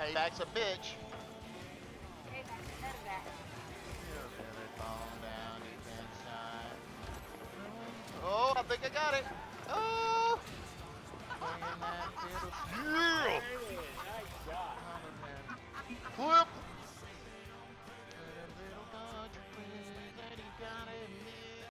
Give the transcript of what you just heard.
Payback's a bitch. Payback's none of that. Fall down deep inside. Oh, I think I got it. Oh! Playing that little... Yeah!